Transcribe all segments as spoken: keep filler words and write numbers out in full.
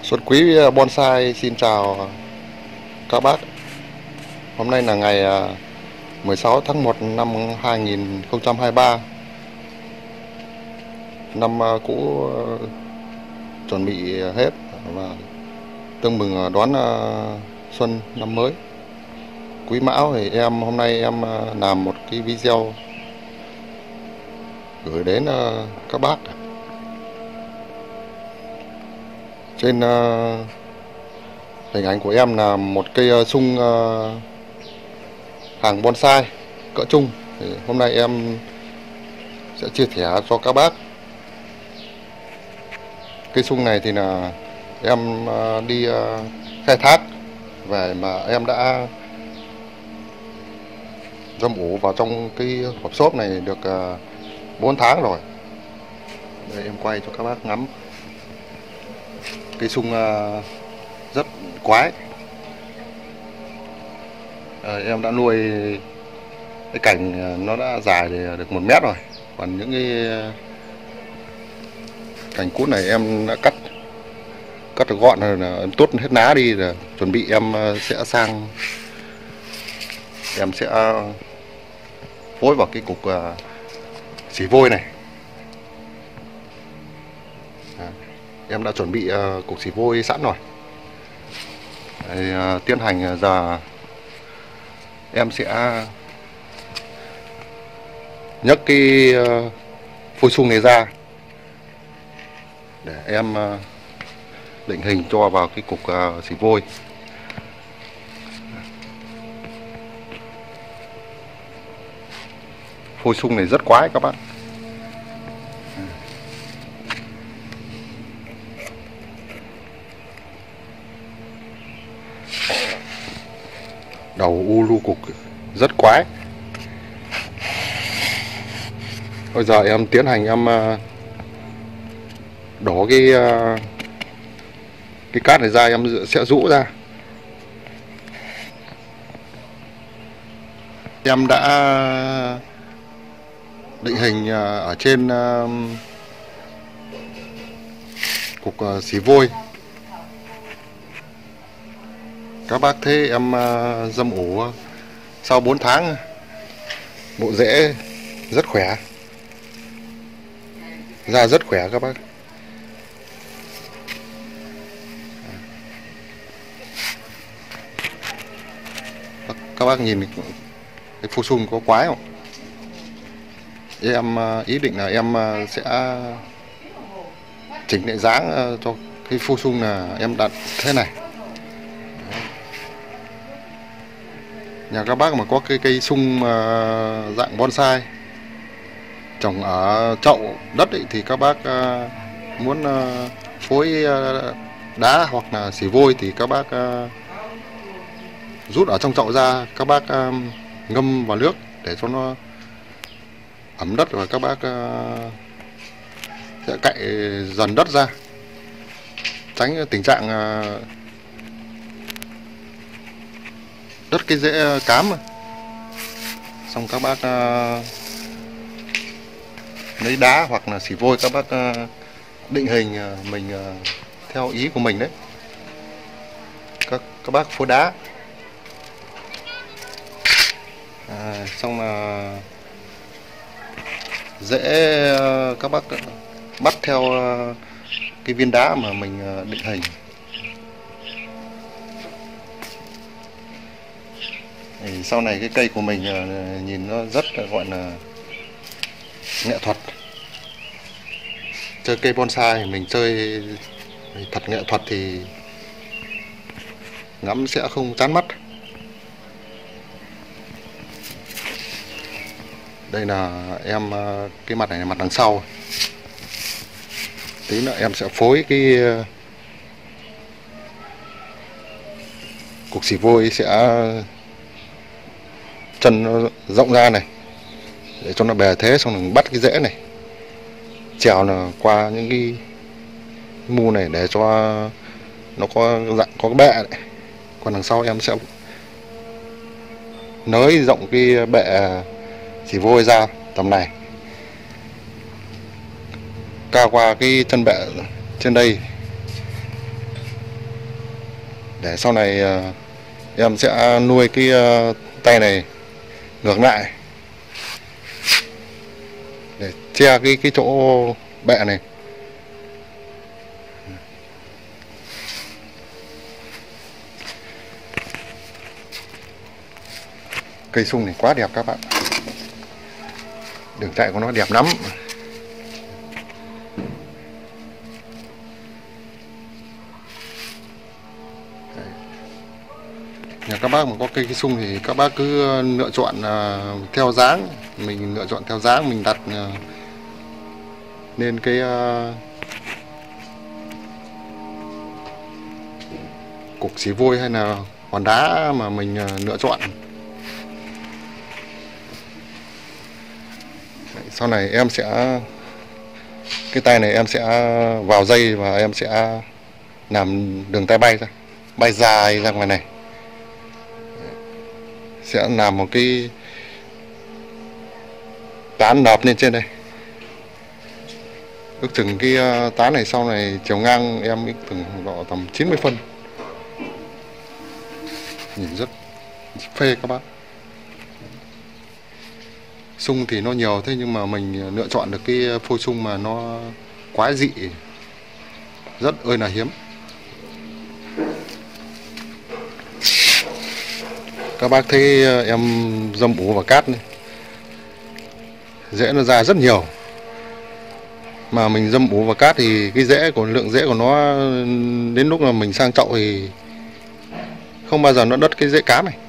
Xuân Quý Bonsai xin chào các bác. Hôm nay là ngày mười sáu tháng một năm hai nghìn không trăm hai mươi ba. Năm cũ chuẩn bị hết và tương mừng đón xuân năm mới Quý Mão. Thì em hôm nay em làm một cái video gửi đến các bác. Trên uh, hình ảnh của em là một cây uh, sung uh, hàng bonsai cỡ trung. Thì hôm nay em sẽ chia sẻ cho các bác. Cây sung này thì là em uh, đi uh, khai thác về mà em đã dâm ủ vào trong cái hộp xốp này được uh, bốn tháng rồi. Đây em quay cho các bác ngắm. Cây sung uh, rất quái. À, em đã nuôi cái cành nó đã dài thì được một mét rồi. Còn những cái cành cút này em đã cắt cắt được gọn rồi, là em tốt hết ná đi rồi, chuẩn bị em sẽ sang em sẽ phối vào cái cục uh, xỉ vôi này. À, em đã chuẩn bị uh, cục xỉ vôi sẵn rồi. Đấy, uh, tiến hành giờ em sẽ nhấc cái uh, phôi sung này ra để em uh, định hình cho vào cái cục uh, xỉ vôi. Phôi sung này rất quái các bạn. Đầu u lu cục rất quái. Bây giờ em tiến hành em đổ cái cái cát này ra, em sẽ rũ ra. Em đã định hình ở trên cục xỉ vôi. Các bác thấy em uh, dâm ủ uh, sau bốn tháng, bộ rễ rất khỏe, da rất khỏe các bác. Các bác nhìn cái phôi sung có quái không? Em uh, ý định là em uh, sẽ chỉnh lại dáng uh, cho cái phôi sung là em đặt thế này. Nhà các bác mà có cái cây sung uh, dạng bonsai trồng ở chậu đất ấy, thì các bác uh, muốn uh, phối uh, đá hoặc là xỉ vôi thì các bác uh, rút ở trong chậu ra, các bác uh, ngâm vào nước để cho nó ẩm đất, và các bác uh, sẽ cạy dần đất ra, tránh tình trạng uh, đất cái rễ cám. Xong các bác uh, lấy đá hoặc là xỉ vôi, các bác uh, định hình uh, mình uh, theo ý của mình đấy. Các các bác phối đá. À, xong là dễ uh, các bác bắt theo uh, cái viên đá mà mình uh, định hình. Thì sau này cái cây của mình nhìn nó rất gọi là nghệ thuật. Chơi cây bonsai mình chơi thật nghệ thuật thì ngắm sẽ không chán mắt. Đây là em cái mặt này là mặt đằng sau. Tí nữa em sẽ phối cái cục xỉ vôi, sẽ chân nó rộng ra này để cho nó bè thế, xong rồi bắt cái rễ này trèo là qua những cái mu này để cho nó có dạng có cái bệ này. Còn đằng sau em sẽ nới rộng cái bệ xỉ vôi ra tầm này, cao qua cái chân bệ trên đây để sau này em sẽ nuôi cái tay này ngược lại để che cái cái chỗ bẹ này. Cây sung này quá đẹp các bạn, đường chạy của nó đẹp lắm. Nhà các bác mà có cây cây sung thì các bác cứ lựa chọn uh, theo dáng, mình lựa chọn theo dáng mình đặt uh, lên cái uh, cục xì vôi hay là hòn đá mà mình uh, lựa chọn. Đấy, sau này em sẽ cái tay này em sẽ vào dây và em sẽ làm đường tay bay ra, bay dài ra ngoài này, sẽ làm một cái tán nợp lên trên đây. Ước chừng cái tán này sau này chiều ngang em ước chừng độ tầm chín mươi phân, nhìn rất phê các bác. Sung thì nó nhiều thế nhưng mà mình lựa chọn được cái phôi sung mà nó quái dị, rất ơi là hiếm. Các bác thấy em dâm ủ vào cát này, rễ nó ra rất nhiều. Mà mình dâm ủ vào cát thì cái rễ của lượng rễ của nó đến lúc mà mình sang chậu thì không bao giờ nó đứt cái rễ cám này.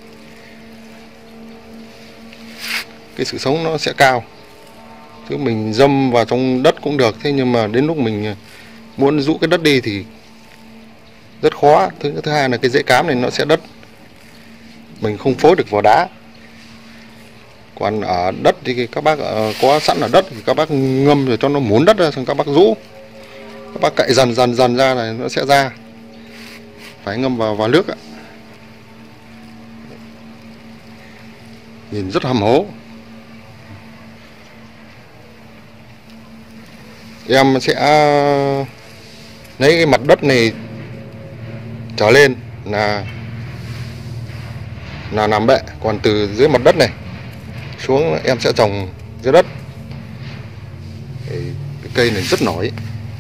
Cái sự sống nó sẽ cao. Chứ mình dâm vào trong đất cũng được, thế nhưng mà đến lúc mình muốn rũ cái đất đi thì rất khó. Thứ thứ hai là cái rễ cám này nó sẽ đứt, mình không phối được vào đá. Còn ở đất thì các bác có sẵn ở đất thì các bác ngâm rồi cho nó muốn đất ra, xong các bác rũ, các bác cậy dần dần dần ra này nó sẽ ra. Phải ngâm vào vào nước ạ. Nhìn rất hầm hố. Em sẽ lấy cái mặt đất này trở lên là là làm bệ, còn từ dưới mặt đất này xuống em sẽ trồng dưới đất. Cái cây này rất nổi,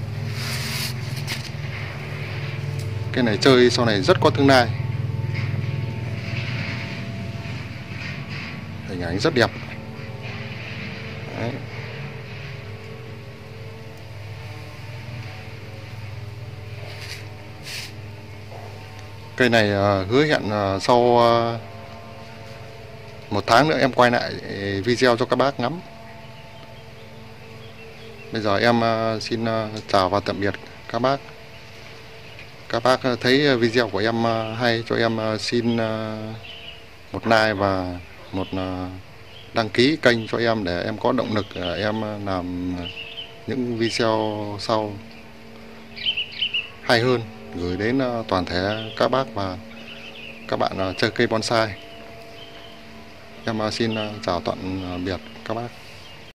cây này chơi sau này rất có tương lai, hình ảnh rất đẹp. Đấy. Cây này uh, hứa hẹn uh, sau uh, một tháng nữa em quay lại video cho các bác ngắm. Bây giờ em uh, xin uh, chào và tạm biệt các bác. Các bác uh, thấy video của em uh, hay cho em uh, xin uh, một like và một uh, đăng ký kênh cho em để em có động lực uh, em uh, làm những video sau hay hơn, gửi đến uh, toàn thể các bác và các bạn uh, chơi cây bonsai. Em uh, xin uh, chào tạm biệt các bác.